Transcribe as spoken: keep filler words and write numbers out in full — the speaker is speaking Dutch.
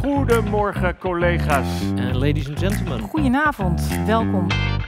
Goedemorgen collega's. Uh, ladies and gentlemen. Goedenavond, welkom